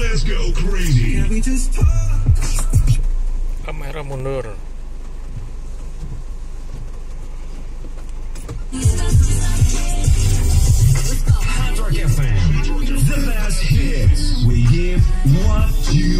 Let's go crazy. Kamera mundur. Hard Rock FM, the best hits. We give what you